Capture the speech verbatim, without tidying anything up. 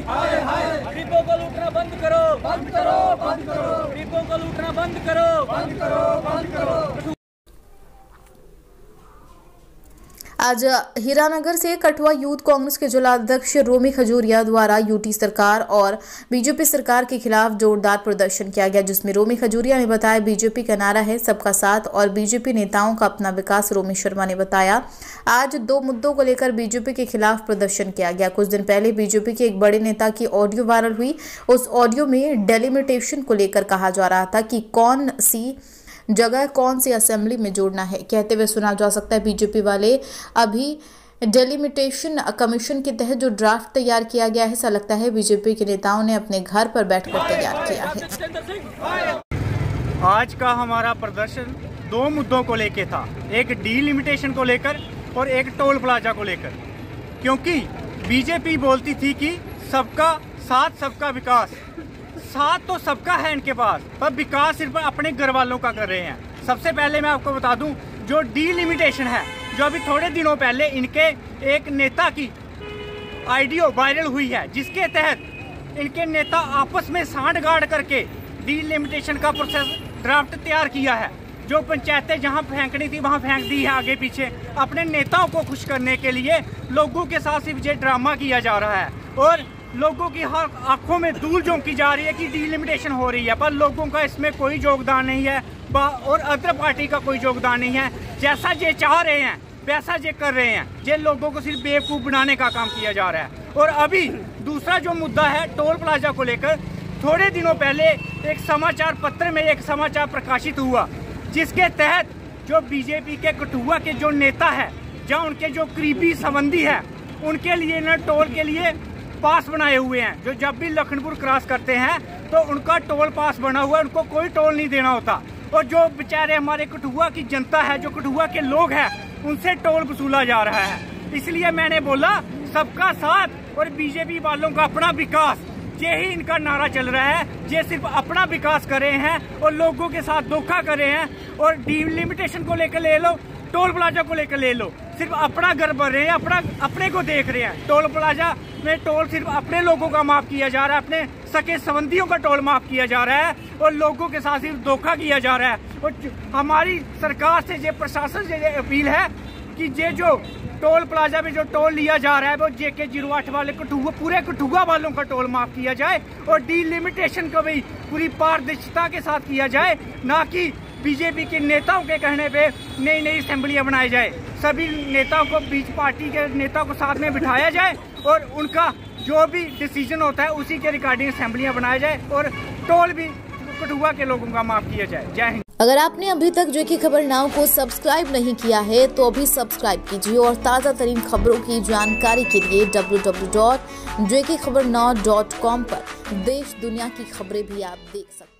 हाय हाय गरीबों को लूटना बंद करो, बंद करो, बंद करो, गरीबों को लूटना बंद करो, बंद करो, बंद करो। आज हीरानगर से कठुआ यूथ कांग्रेस के जिला अध्यक्ष रोमी खजूरिया द्वारा यूटी सरकार और बीजेपी सरकार के खिलाफ जोरदार प्रदर्शन किया गया, जिसमें रोमी खजूरिया ने बताया बीजेपी का नारा है सबका साथ और बीजेपी नेताओं का अपना विकास। रोमी शर्मा ने बताया आज दो मुद्दों को लेकर बीजेपी के खिलाफ प्रदर्शन किया गया। कुछ दिन पहले बीजेपी के एक बड़े नेता की ऑडियो वायरल हुई। उस ऑडियो में डेलिमिटेशन को लेकर कहा जा रहा था कि कौन सी जगह कौन सी असेंबली में जोड़ना है, कहते हुए सुना जा सकता है बीजेपी वाले अभी डेलिमिटेशन कमीशन के तहत जो ड्राफ्ट तैयार किया गया है, ऐसा लगता है बीजेपी के नेताओं ने अपने घर पर बैठकर तैयार किया है। आज का हमारा प्रदर्शन दो मुद्दों को लेकर था, एक डीलिमिटेशन को लेकर और एक टोल प्लाजा को लेकर, क्योंकि बीजेपी बोलती थी कि सबका साथ सबका विकास। साथ तो सबका है इनके पास, पर विकास सिर्फ अपने घर वालों का कर रहे हैं। सबसे पहले मैं आपको बता दूं, जो डीलिमिटेशन है, जो अभी थोड़े दिनों पहले इनके एक नेता की ऑडियो वायरल हुई है, जिसके तहत इनके नेता आपस में सांठ-गांठ करके डीलिमिटेशन का प्रोसेस ड्राफ्ट तैयार किया है। जो पंचायतें जहां फेंकनी थी वहां फेंक दी है आगे पीछे, अपने नेताओं को खुश करने के लिए लोगों के साथ सिर्फ ये ड्रामा किया जा रहा है और लोगों की हर आंखों में धूल झोंकी जा रही है कि डीलिमिटेशन हो रही है, पर लोगों का इसमें कोई योगदान नहीं है और अदर पार्टी का कोई योगदान नहीं है। जैसा ये चाह रहे हैं वैसा ये कर रहे हैं, ये लोगों को सिर्फ बेवकूफ़ बनाने का काम किया जा रहा है। और अभी दूसरा जो मुद्दा है टोल प्लाजा को लेकर, थोड़े दिनों पहले एक समाचार पत्र में एक समाचार प्रकाशित हुआ, जिसके तहत जो बीजेपी के कठुआ के जो नेता है, जहाँ उनके जो करीबी संबंधी है, उनके लिए ना टोल के लिए पास बनाए हुए हैं। जो जब भी लखनपुर क्रॉस करते हैं तो उनका टोल पास बना हुआ है, उनको कोई टोल नहीं देना होता। और जो बेचारे हमारे कठुआ की जनता है, जो कठुआ के लोग हैं, उनसे टोल वसूला जा रहा है। इसलिए मैंने बोला सबका साथ और बीजेपी वालों का अपना विकास, ये ही इनका नारा चल रहा है। ये सिर्फ अपना विकास कर रहे हैं और लोगों के साथ धोखा कर रहे हैं। और डीलिमिटेशन को लेकर ले लो, टोल प्लाजा को लेकर ले लो, सिर्फ अपना घर भर रहे हैं, अपना अपने को देख रहे हैं। टोल प्लाजा में टोल सिर्फ अपने लोगों का माफ किया जा रहा है, अपने सके संबंधियों का टोल माफ किया जा रहा है और लोगों के साथ सिर्फ धोखा किया जा रहा है। और हमारी सरकार से ये प्रशासन से ये अपील है कि ये जो टोल प्लाजा में जो टोल लिया जा रहा है वो जे के जीरो आठ वाले कठुआ, पूरे कठुआ वालों का टोल माफ किया जाए और डीलिमिटेशन को भी पूरी पारदर्शिता के साथ किया जाए, ना कि बीजेपी के नेताओं के कहने पे नई नई असेंबलियां बनाई जाए। सभी नेताओं को, बीच पार्टी के नेताओं को साथ में बिठाया जाए और उनका जो भी डिसीजन होता है उसी के रिगार्डिंग असेंबलियां बनाया जाए और टोल भी कठुआ के लोगों का माफ किया जाए। जय हिंद। अगर आपने अभी तक जो की खबर नाउ को सब्सक्राइब नहीं किया है तो अभी सब्सक्राइब कीजिए और ताज़ा तरीन खबरों की जानकारी के लिए W W W dot J K Khabar now dot com पर देश दुनिया की खबरें भी आप देख सकते हैं।